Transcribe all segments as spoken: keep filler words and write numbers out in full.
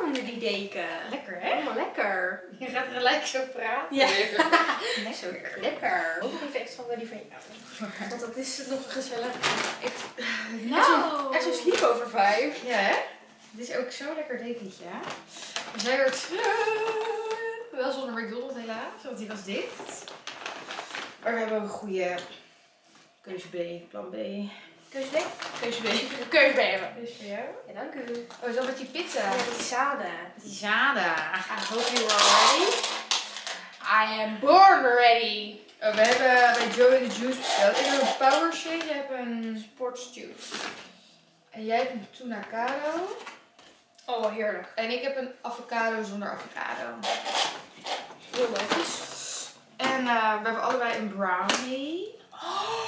onder die deken. Lekker, hè? Helemaal lekker. Je gaat gelijk zo praten. Ja. Lekker. Lekker. Ook nog even extra bij die van jou. Want dat is nog gezellig. Ik, Nou. echt zo'n sleepover vibe. Ja, hè? Dit is ook zo'n lekker dekentje. We zijn weer terug. Wel zonder McDonald's helaas, want die was dicht. Maar we hebben ook een goede keuze B, plan B. Keuze B? Keuze B. Keuze B hebben. Keuze voor jou. Ja, dank u. Oh, zo met die pizza. Ja, met die zaden. Met die zada. I hope you are ready. I am born ready. Oh, we hebben bij Joey de Juice besteld. Ik heb een power shake, jij hebt een sports juice. En jij hebt een tuna caro. Oh, wel heerlijk. En ik heb een avocado zonder avocado. Heel logisch. En uh, we hebben allebei een brownie. Oh.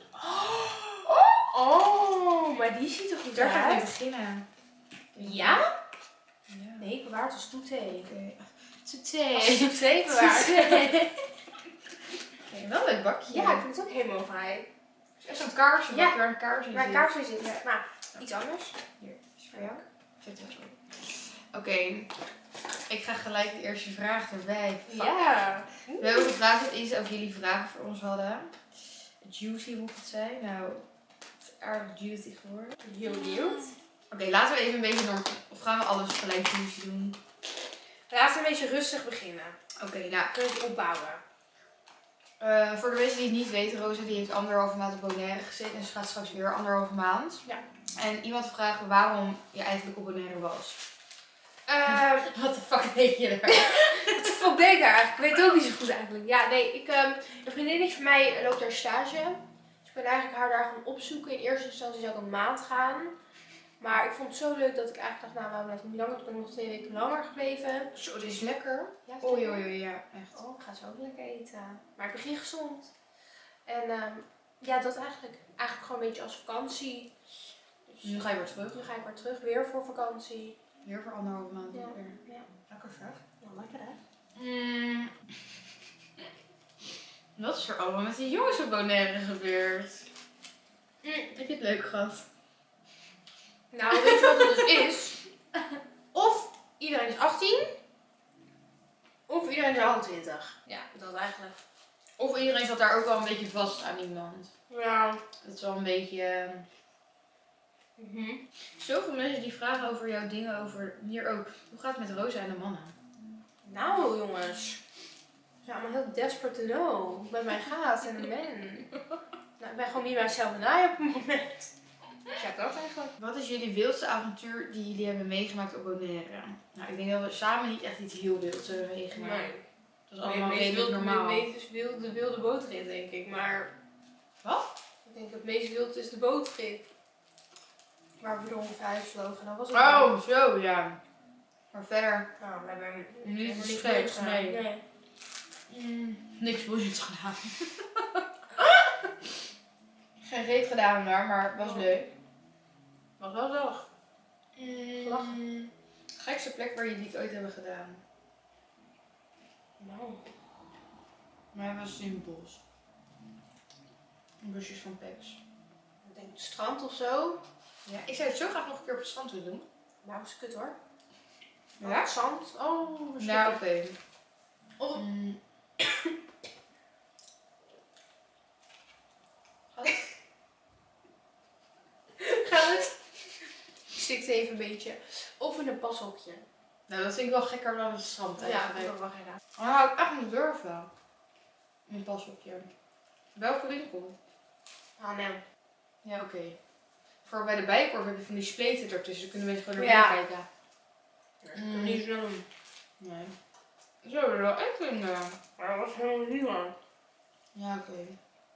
Oh, maar die ziet er goed Daar gaan we uit. beginnen. Ja? Ja. Nee, bewaard als toeté. Oké. Today. Als toeté bewaard. Oké, wel een leuk bakje. Ja, ik vind het ook helemaal fijn. Het is echt zo'n kaarsje. Ja. Waar een kaarsje in Waar zit. kaars in zit. Maar iets anders. Hier, is voor jou. Zet het zo. Oké, ik ga gelijk de eerste vraag erbij. Fuck. Ja. We hebben gevraagd of iets over jullie vragen voor ons hadden. Juicy moet het zijn. Nou, het is aardig juicy geworden. Heel benieuwd. Oké, laten we even een beetje door. Of gaan we alles gelijk juicy doen? Laten we een beetje rustig beginnen. Oké, nou. Kunnen we het opbouwen? Uh, voor de mensen die het niet weten, Rosa die heeft anderhalve maand op Bonaire gezeten. En ze gaat straks weer anderhalve maand. Ja. En iemand vraagt waarom je eigenlijk op Bonaire was. Uh, Wat de fuck deed je daar? Wat de fuck deed ik daar eigenlijk? Ik weet het ook niet zo goed eigenlijk. Ja, nee, ik, um, een vriendinnetje van mij loopt daar stage. Dus ik ben eigenlijk haar daar gaan opzoeken. In eerste instantie zou ik een maand gaan. Maar ik vond het zo leuk dat ik eigenlijk dacht, nou, we blijven niet langer. Toen ben ik nog twee weken langer gebleven. Zo, dit is lekker. Ja, het is Oei, lekker. oei, oei, ja, echt. Oh, ik ga zo ook lekker eten. Maar ik begin gezond. En um, ja, dat eigenlijk, eigenlijk gewoon een beetje als vakantie. Dus Nu ga je weer terug. nu ga ik weer terug, weer voor vakantie. Weer voor anderhalve maand Ja, weer. ja. Lekker zeg. Ja, lekker hè? Mm. Wat is er allemaal met die jongens op Bonaire gebeurd? Mm. Heb je het leuk gehad? Nou, weet je wat het dus is? Of iedereen is achttien, of iedereen is achtentwintig. Ja, dat eigenlijk. Of iedereen zat daar ook wel een beetje vast aan iemand. Ja. Dat is wel een beetje... Mm-hmm. Zoveel mensen die vragen over jouw dingen, over hier ook. Hoe gaat het met Rosa en de mannen? Nou jongens. Ze zijn allemaal heel desperate to know hoe het met mij gaat en de men. Nou, ik ben gewoon niet mijzelf na op het moment. Ja, dat eigenlijk. Wat is jullie wildste avontuur die jullie hebben meegemaakt op Bonaire? Nou, ik denk dat we samen niet echt iets heel wilds hebben meegemaakt. Nee. Dat is allemaal meest redelijk wilde, normaal. Het meest wilde, de wilde bootrit denk ik, maar... Wat? Ik denk het meest wild is de bootrit. Waar we door ongeveer uitvlogen. Dat was het. Oh, zo ja. Maar verder, Nou, we hebben Niet helemaal iets niks geks, gedaan. nee. nee. mm, niks bullshit gedaan. Geen reet gedaan daar, maar het was leuk. Was wel zo. Mm, gekste plek waar jullie het ooit hebben gedaan? Nou. Maar was in het bos. Busjes van Pex. Ik denk het strand of zo. Ja, ik zou het zo graag nog een keer op het strand willen doen. Nou, is kut hoor. Ja? Oh, zand. Oh, Nou, verschrikkelijk. oké. Oh. Mm, Gaat het? Ik stikte even een beetje. Of in een pashokje. nou, dat vind ik wel gekker dan het strand Ja, dat eigenlijk. vind ik ook wel gedaan. Maar dat had ik echt niet durven. In een pashokje. Welke winkel? Ah, nee. Ja, oké. Voor bij de Bijenkorf heb je van die spleten ertussen. Dan kunnen mensen gewoon naar Ja. binnen kijken. Dat kan ik niet zo doen. Nee. Zo, dat is wel echt een... uh, Maar dat was helemaal niet man. Ja, oké. Okay.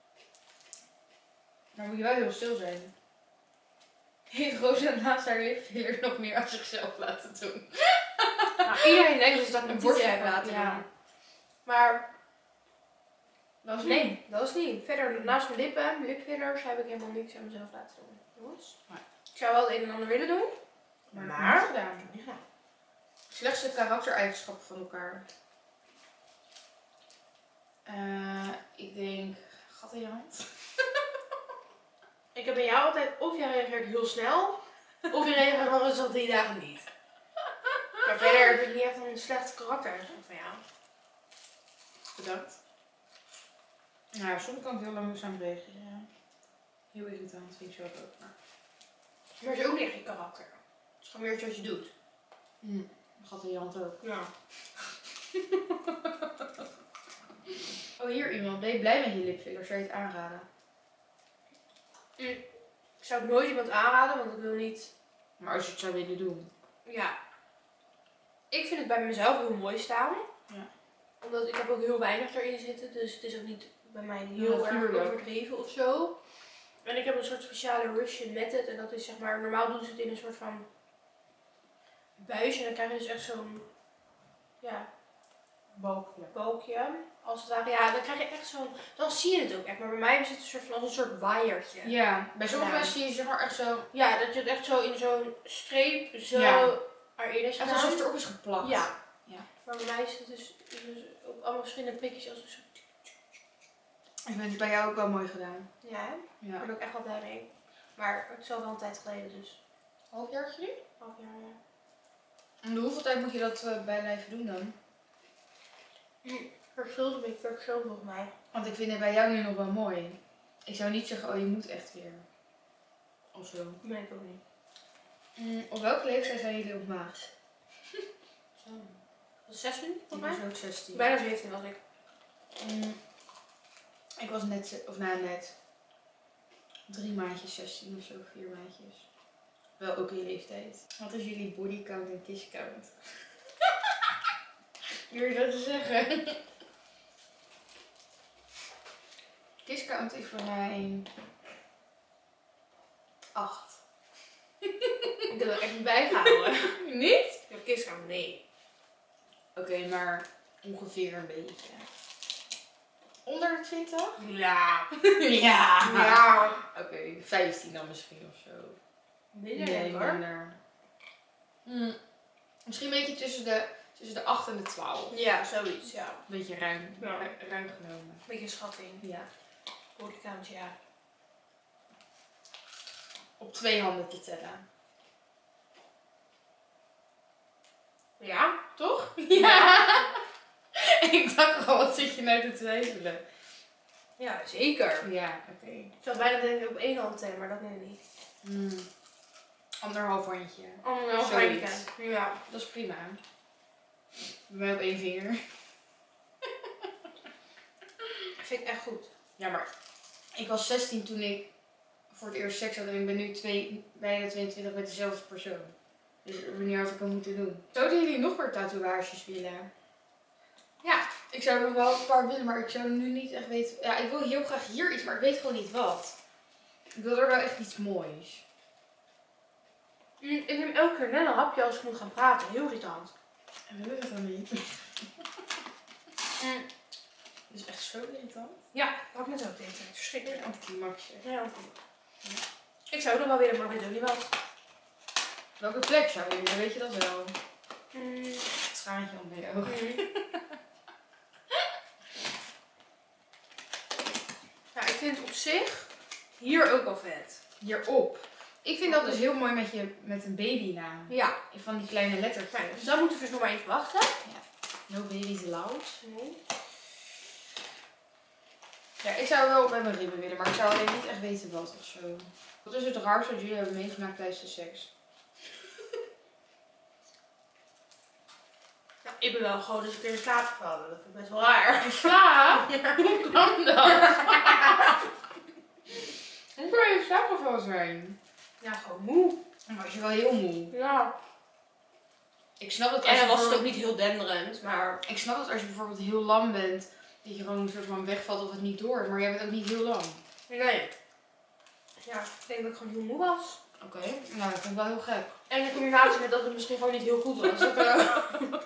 Maar moet je wel heel stil zijn. Heeft Rosa naast haar lipfiller nog meer aan zichzelf laten doen? Nou, iedereen denkt dus dat ik Een een bordje bordje heb laten ja. doen. Maar Dat was nee, dat is niet. Verder, naast mijn lippen, mijn lipfillers, heb ik helemaal niks aan mezelf laten doen. Jongens. Nee. Ik zou wel het een en ander willen doen. Maar, Maar- niet gedaan. Ja. Slechtste karaktereigenschappen van elkaar. Uh, ik denk... Gat in je hand. Ik heb bij jou altijd, of jij reageert heel snel, of je reageert gewoon eens al drie dagen niet. Maar verder heb ik niet echt een slecht karakter. Zo van ja. Bedankt. Nou, soms kan ik heel langzaam reageren. Heel irritant vind ik zelf ook. Maar Maar het is ook niet echt je karakter. Het is gewoon meer iets wat je doet. mm, gat in je hand ook. Ja. Oh, hier iemand. Ben je blij met je lipfiller? Zou je het aanraden? Mm. Ik zou het nooit iemand aanraden, want ik wil niet... Maar als je het zou willen doen. Ja. Ik vind het bij mezelf heel mooi staan. Ja. Omdat ik heb ook heel weinig erin zitten. Dus het is ook niet bij mij Ja, heel erg natuurlijk. overdreven of zo. En ik heb een soort speciale Russian method. En dat is zeg maar, normaal doen ze het in een soort van buisje. En dan krijg je dus echt zo'n, ja, Balkje. balkje. Als het ware, ja, dan krijg je echt zo'n, dan zie je het ook echt. Maar bij mij zit het een soort van als een soort waaiertje. Ja, bij sommige Ja. mensen zie je zeg maar echt zo. Ja, dat je het echt zo in zo'n streep zo Ja. erin is Echt gedaan. alsof het erop is geplakt. Ja. Ja. Maar bij mij is het dus, dus op allemaal verschillende prikjes als een soort... Ik vind het bij jou ook wel mooi gedaan. Ja, hè? Ja. Ik ben ook echt wel blij mee. Maar het is al wel een tijd geleden, dus Halfjaartje nu? half jaar, ja. En hoeveel tijd moet je dat uh, bij blijven doen dan? Verschilt een beetje per persoon volgens mij. Want ik vind het bij jou nu nog wel mooi. Ik zou niet zeggen, oh je moet echt weer. Of zo. Dat ben ik ook niet. Mm, op welke leeftijd zijn jullie op maag? Zo. Was zestien Ik volgens mij? was ook zestien. Bijna zeventien was ik. Mm, ik was net, ze- of nou net, drie maandjes zestien of zo, vier maandjes. Wel ook in leeftijd. Wat is jullie body count en kiss count? Durf je dat te zeggen? Kiss count is voor mij acht. Ik heb er echt niet bijgehouden. Niet? Ik heb kistkamer, nee. Oké, okay, maar ongeveer een beetje. Onder de twintig? Ja. Ja. Ja. Oké, okay, vijftien dan misschien of zo. Minder Nee, denk ik hoor. minder. Mm, misschien een beetje tussen de, tussen de acht en de twaalf. Ja, zoiets, ja. Een beetje ruim, Ja. ru- ruim genomen. Beetje schatting. Ja. Bodycount, ja. Op twee handen te tellen. Ja? Toch? Ja. Ik dacht al, wat zit je nou te twijfelen? Ja, zeker. Ja, oké. Okay. Ik zou bijna denken op één hand tellen, maar dat net niet. Mm. Anderhalf handje. Anderhalf Zoiets. handje. Ja. Dat is prima. Bij mij op één vinger. Vind ik echt goed. Ja, maar ik was zestien toen ik voor het eerst seks had en ik ben nu twee, bijna tweeëntwintig met dezelfde persoon. Dus wanneer had ik hem moeten doen? Zouden jullie nog meer tatoeages willen? Ja. Ik zou er nog wel een paar willen, maar ik zou nu niet echt weten. Ja, ik wil heel graag hier iets, maar ik weet gewoon niet wat. Ik wil er wel echt iets moois. Mm, ik neem elke keer net een hapje als ik moet gaan praten. Heel irritant. En wil ik het dan niet? Mm. Dat is echt zo irritant. Ja, dat had ik net ook tegen. Het is verschrikkelijk. Anticlimax. Ja. Ik zou er wel willen, maar ik weet ook niet wat. Welke plek zou je willen? Weet je dat wel? Mm. Het traantje onder je ogen. Mm. Ja, ik vind het op zich hier ook wel vet. Hierop. Ik vind dat dus heel mooi met, je, met een babynaam. Ja. Van die kleine lettertjes. Maar dan moeten we dus nog maar even wachten. No baby's allowed. Nee. Ja, ik zou wel bij mijn ribben willen, maar ik zou alleen niet echt weten wat of zo. Wat is het raarste wat jullie hebben meegemaakt tijdens de seks? Nou, ik ben wel gewoon eens een keer in slaap gevallen. Dat vind ik best wel raar. In slaap? Hoe kan dat? Hoe kan je in slaap gevallen zijn? Ja, gewoon moe. Dan was je wel heel moe. Ja. Ik snap het als En je dan was het ook bijvoorbeeld- niet heel denderend, maar... Ik snap het als je bijvoorbeeld heel lam bent, dat je gewoon een soort van wegvalt of het niet door. Maar jij bent ook niet heel lam. Nee. Ja, ik denk dat ik gewoon heel moe was. Oké, okay. Nou dat vind ik wel heel gek. En in combinatie met dat het misschien gewoon niet heel goed was. Dat kan ook.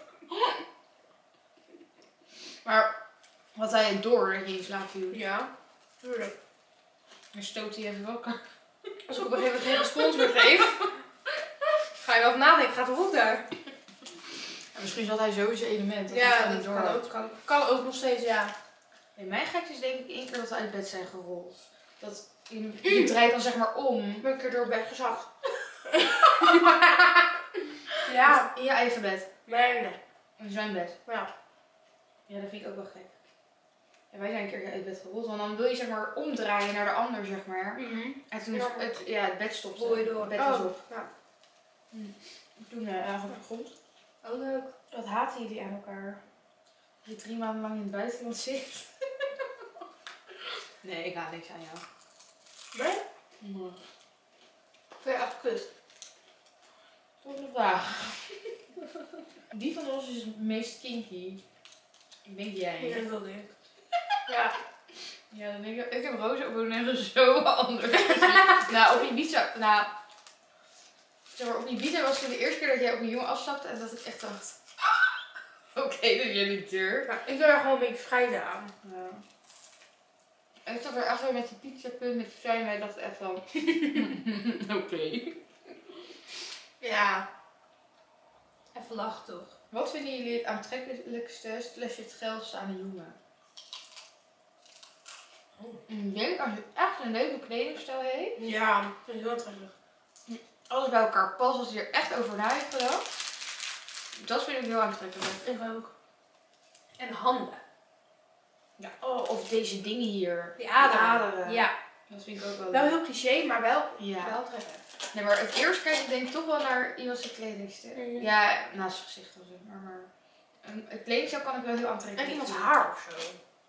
Maar wat hij het door dat je in slaap viel? Ja, tuurlijk. Dan stoot hij even wakker. Als ik op een gegeven moment geen respons meer geef, ga je wel even nadenken, gaat de hond daar? En misschien zat hij zo in zijn element. Dat hij Ja, het gewoon dat niet kan door ook, had. kan, kan ook nog steeds, ja. Nee, mijn gekste is denk ik één keer dat we uit bed zijn gerold. Dat je, je draait dan zeg maar om. Ik ben een keer door het bed gezakt. Ja. In je eigen bed. Nee, nee. In zijn bed. Ja. Ja, dat vind ik ook wel gek. Ja, wij zijn een keer uit bed gerold, want dan wil je zeg maar omdraaien naar de ander, zeg maar. Mm-hmm. En toen Ja. het, ja, het bed stopte. Rol je door. Het bed was Oh, op. ja. Toen uh, lag op de grond. Oh, leuk. Wat haten jullie aan elkaar? Dat je drie maanden lang in het buitenland zit. Nee, ik haat niks aan jou. Nee? Nee. Vind je echt kut? Volgende vraag. Wie van ons is het meest kinky? Ik denk jij. Ik denk wel ik. Ja. Ja, dan denk ik, ik heb Roos ook nog zo anders. Nou, op Ibiza, nou, zeg maar, op Ibiza was het de eerste keer dat jij op een jongen afstapte en dat ik echt dacht, oké, okay, dat jij niet durft. Ja, ik wil er gewoon een beetje scheiden aan. Ja. En ik zat er achter met die pizzapunt met zijn en ik dacht echt van, oké. Okay. Ja. Even lachen toch? Wat vinden jullie het aantrekkelijkste slash het geilste aan een jongen? Oh. Ik denk als je echt een leuke kledingstijl heeft. Ja, dat is heel aantrekkelijk. Alles bij elkaar past, als hij er echt over na heeft gedacht. Dat vind ik heel aantrekkelijk. Ik ook. En handen. Ja, oh, of deze dingen hier. Die aderen. Die aderen. Ja. Dat vind ik ook wel Wel leuk. heel cliché, maar wel, Ja. wel aantrekkelijk. Nee, maar het eerst kijk ik denk ik toch wel naar iemand zijn kledingstijl. Mhm. Ja, naast zijn gezicht wel zeg maar. maar een, een kledingstijl kan ik wel heel aantrekkelijk En iemands vinden. haar of zo.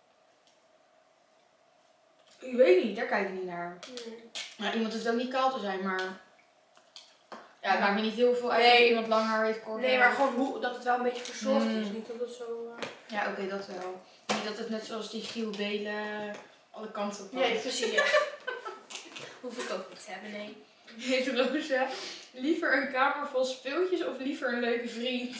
Ik weet niet, daar kijk ik niet naar. Mm. Nou, iemand hoeft ook niet kaal te zijn, maar... Ja, het Ja. maakt me niet heel veel uit Nee. of iemand lang haar heeft, kort Nee, haar. maar gewoon hoe, dat het wel een beetje verzorgd Mm. is. Niet dat het zo... uh, Ja, oké, dat wel. Niet dat het net zoals die Giel Belen alle kanten op Nee, precies. Ja. Hoef ik ook niet te hebben, nee. Heet Rosa, liever een kamer vol speeltjes of liever een leuke vriend?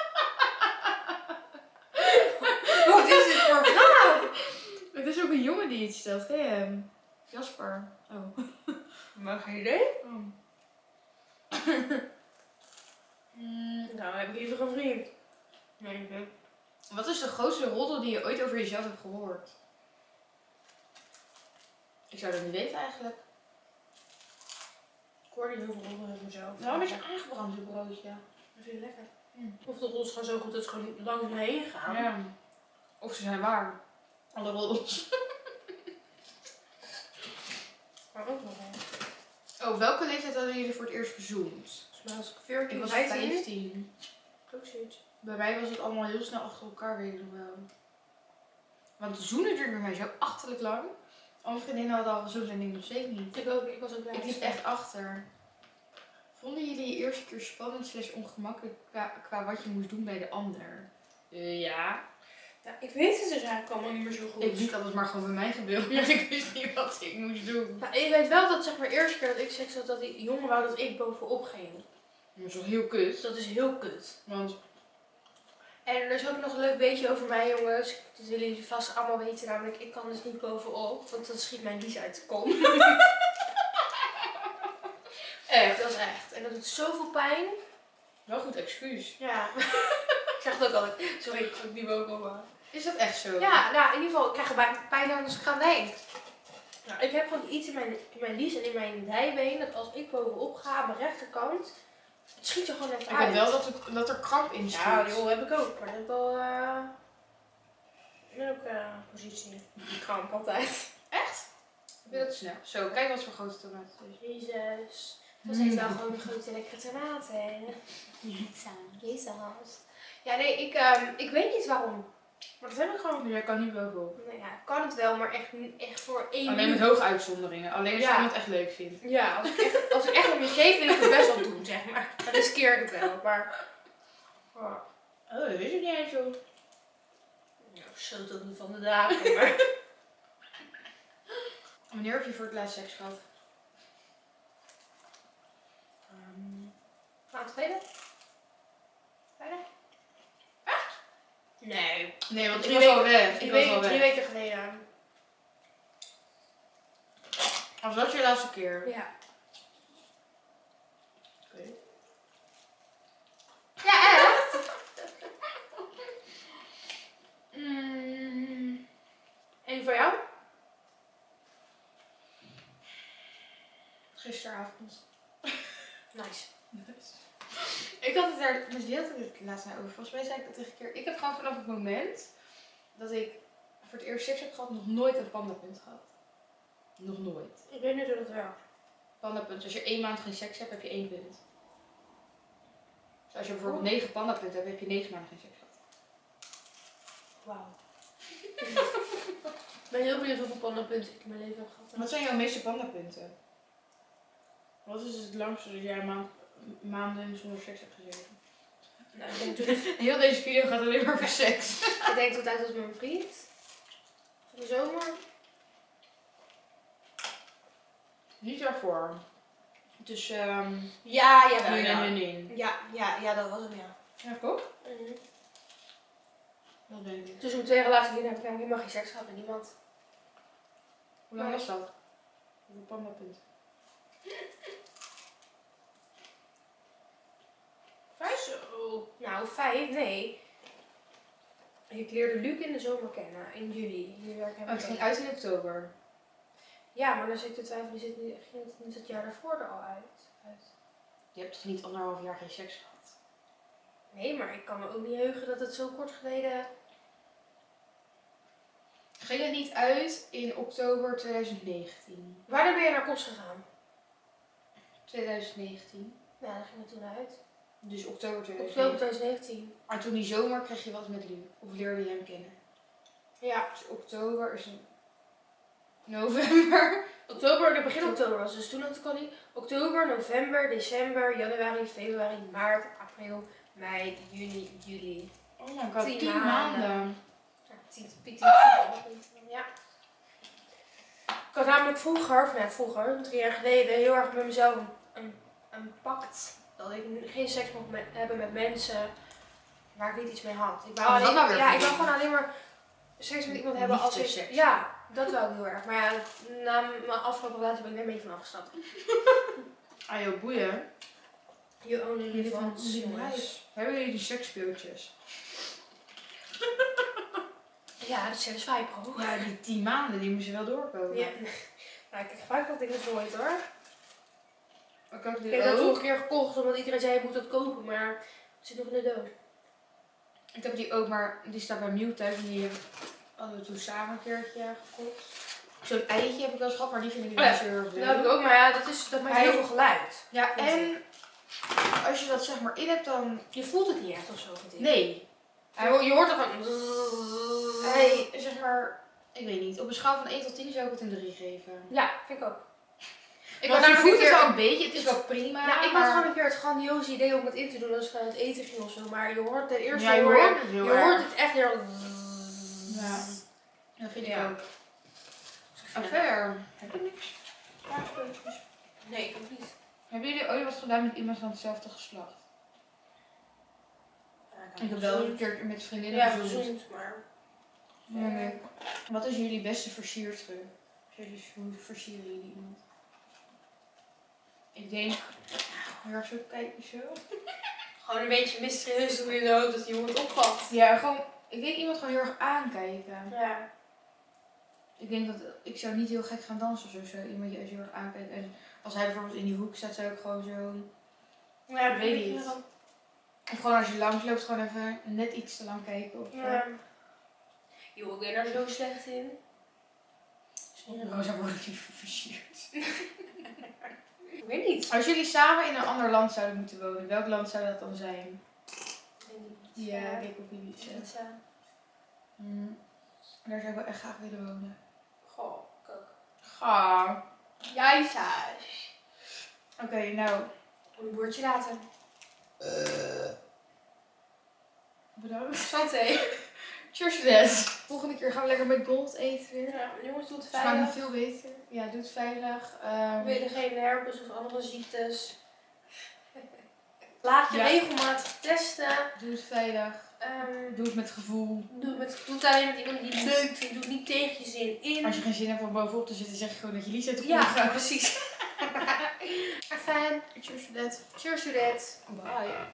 Wat is dit voor vraag? Het is ook een jongen die iets stelt, ken je hem? Jasper. Oh. Maar geen idee. oh. Mm, Nou, heb ik liever een vriend. Nee, ik Wat is de grootste roddel die je ooit over jezelf hebt gehoord? Ik zou dat niet weten eigenlijk. Ik hoor niet heel veel roddelen over mezelf. Waarom is je aangebrand, dit broodje? Dat vind ik lekker. Mm. Of de roddels gaan zo goed dat ze gewoon langs me heen gaan. Ja. Of ze zijn waar. Alle roddels. Maar ook nog wel. Oh, welke leeftijd hadden jullie voor het eerst gezoend? Volgens mij was ik Ik veertien, was vijftien. vijftien. Ook zoiets. Bij mij was het allemaal heel snel achter elkaar, weet ik nog wel. Want zoenen duurde bij mij zo achterlijk lang. Al mijn vriendinnen hadden al gezoend en ik nog steeds niet. Ik ook, ik was ook blij. Ik liep echt achter. Vonden jullie je eerste keer spannend slash ongemakkelijk qua, qua wat je moest doen bij de ander? Uh, ja. Ja, ik weet het dus eigenlijk allemaal niet meer zo goed. Ik liet alles maar gewoon bij mij gebeuren. Ja. Ik wist niet wat ik moest doen. Nou, ik weet wel dat zeg maar de eerste keer dat ik seks had, dat die jongen wou dat ik bovenop ging. Dat is toch heel kut. Dus dat is heel kut. Want En er is ook nog een leuk beetje over mij, jongens. Dat willen jullie vast allemaal weten, namelijk ik kan dus niet bovenop, want dan schiet mijn lies uit de kom. Echt, dat is echt. En dat doet zoveel pijn. wel goed excuus. Ja. Ik zeg het ook altijd. Sorry, ik kan niet bovenop maken. Is dat echt zo? Ja, nou in ieder geval, ik krijg er pijn aan als ik ga ween. Nou, ik heb gewoon iets in mijn, in mijn lies en in mijn dijbeen, dat als ik bovenop ga aan mijn rechterkant, het schiet er gewoon even Ik uit. heb wel dat, het, dat er kramp in schiet. Ja, die heb ik ook, maar dat heb ik wel uh, in elke uh, positie. Die kramp altijd. Echt? Heb je dat snel? Zo, kijk wat voor grote tomaten het is. Jezus. Dat zijn wel gewoon grote lekkere tomaten. Jezus. Ja, nee, ik, um, ik weet niet waarom. Maar dat heb ik gewoon. Jij kan niet bovenop. Nou ja, ik kan het wel, maar echt, niet- echt voor één Alleen met minuut. hoge uitzonderingen. Alleen als je Ja. iemand echt leuk vindt. Ja, als ik echt, als ik echt om je geef, wil ik het best wel doen, zeg maar. Dan riskeer ik het wel, maar... Oh, Oh, dat wist ik niet eens zo. ja, zo tot niet van de dagen, maar... Wanneer heb je voor het laatst seks gehad? Um, maand geleden? Bijna? Echt? Nee. Nee, want Drie ik was al weken- weg. Drie, Ik was weken, al drie weg. weken geleden. Als dat je laatste keer? Ja. Oké. Ja, echt? mm. En voor jou? Gisteravond. Nice. Ik had het daar met wie had ik het laatst nou over? Volgens mij zei ik dat tegen een keer. Ik heb gewoon vanaf het moment dat ik voor het eerst seks heb gehad, nog nooit een pandapunt gehad. Nog nooit. Ik weet niet hoe dat werkt. Pandapunt. Als je één maand geen seks hebt, heb je één punt. Dus als je bijvoorbeeld negen pandapunten hebt, heb je negen maanden geen seks gehad. Wauw. Ik ben heel benieuwd hoeveel pandapunten ik in mijn leven heb gehad. Wat zijn jouw meeste pandapunten? Wat is het langste dat jij maand, maanden zonder seks hebt gezeten? Nou, ik denk toen ik, Heel deze video gaat alleen maar over seks. ik denk tot uit als met mijn vriend. Voor de zomer. Niet daarvoor. Dus ehm Ja, jawel. nee, Ja, nee, nee. ja, ja, ja, dat was hem, ja. Ja, ik ook? Mhm. Dat denk ik. Dus om twee relaties in heb ik eigenlijk helemaal geen seks gehad met niemand. Hoe lang Nee. was dat? Hoeveel pandapunten? Vijf? Zo. Nou, vijf, nee. Ik leerde Luc in de zomer kennen, in juli. Nu werk ik Oh, het ging uit in oktober. Ja, maar dan zit ik te twijfelen, zit nu, ging het niet het jaar daarvoor er al uit? uit? Je hebt toch niet anderhalf jaar geen seks gehad? Nee, maar ik kan me ook niet heugen dat het zo kort geleden... Ging het niet uit in oktober twintig negentien? Wanneer ben je naar Kos gegaan? twintig negentien. Ja, daar ging het toen uit. Dus oktober twintig Oktober negentien. twintig negentien. Maar toen die zomer kreeg je wat met Luc. Of leerde je hem kennen. Ja. Dus oktober is een... November. Oktober, de begin oktober was dus toen had ik al niet. Oktober, november, december, januari, februari, maart, april, mei, juni, juli. Oh my god, Tien tien maanden. maanden. Ja, tien, tien, tien, tien, ja. Ik had namelijk vroeger, of net vroeger, drie jaar geleden, heel erg met mezelf een, een, een pact. Dat ik geen seks mocht met, hebben met mensen waar ik niet iets mee had. Ik wou Oh, wat alleen, nou weer ja, voor ik wou je? gewoon alleen maar seks met iemand hebben als ik... Liefdesseks. Ja, dat wou ik heel erg. Maar ja, na mijn afgelopen relatie ben ik daar een beetje van afgestapt. Ah joh, boeien. You only live once, Lieve jongens. huis. Hebben jullie die seksspeeltjes? Ja, dat is satisfy bro. Ja, die tien maanden, die moesten wel doorkomen. Ja. Nou, ik gebruik dat ding dus nooit hoor. Ik ook Ik dit heb dat toen ook. een keer gekocht omdat iedereen zei je moet dat kopen, maar het zit nog in de doos. Ik heb die ook, maar die staat bij Mieuw thuis en die hadden we toen samen een keertje gekocht. Zo'n eitje heb ik wel eens gehad, maar die vind ik niet Oh ja, zo heel erg Dat leuk. heb ik ook, maar ja, dat, is, dat maakt Hij- heel veel geluid. Ja, vind en als je dat zeg maar in hebt, dan... Je voelt het niet echt of zo, vind ik. Nee. Je, ho- je hoort er gewoon... Hij, zeg maar, ik weet niet, op een schaal van één tot tien zou ik het een drie geven. Ja, vind ik ook. Ik Want had je namelijk voelt een het keer- wel een beetje, het is wel prima. Nou, ik maar... had gewoon een keer het grandioze idee om het in te doen als ik aan het eten ging of zo. Maar je hoort ten eerste Ja, je hoor je, hoort het heel je erg. hoort het echt heel... Ja. Dat vind ik Ja. ook. Ja. Affair. Heb je niks? Spaarspulletjes. Nee, ik ook niet. Hebben jullie ooit wat gedaan met iemand van hetzelfde geslacht? Ja, Ik heb wel een keer met vriendinnen Ja, gezoend. gezond, maar... Ja, nee. Wat is jullie beste versiertruc? Jullie, hoe versieren jullie iemand? Ik denk, heel erg zo kijken zo. Gewoon een beetje mysterieus doen in de hoop dat iemand opvat. Ja, gewoon, ik denk iemand gewoon heel erg aankijken. Ja. Ik denk dat, ik zou niet heel gek gaan dansen of zo, zo iemand juist heel erg aankijken. En als hij bijvoorbeeld in die hoek staat, zou ik gewoon zo... Ja, Ik weet niet. Of gewoon als je langs loopt, gewoon even net iets te lang kijken. Of, Ja. Joh, ik ben daar zo slecht in. Rosa wordt niet versierd. Ik weet niet. Als jullie samen in een ander land zouden moeten wonen, welk land zou dat dan zijn? Ja, ik denk op Ibiza. Pizza. Mm. Daar zou ik wel echt graag willen wonen. Goh, ik ook. Ga. Jij saus. Oké, nou. Een boertje later. Bedankt. Santé. Cheers to that. Volgende keer gaan we lekker McDonald's eten weer. Ja, jongens, doe het Smaakt me veilig. veel beter. Ja, doe het veilig. Um, We willen geen herpes of andere ziektes. Laat je Ja. regelmatig testen. Doe het veilig. Ehm, Doe het met gevoel. doe, het, doe het alleen met iemand die het leuk vindt. Doe het niet tegen je zin in. Als je geen zin hebt om bovenop te zitten, zeg je gewoon dat je liefst uit de koel Ja, gaat. precies. Fijn. Cheers to that. Cheers to that. Bye.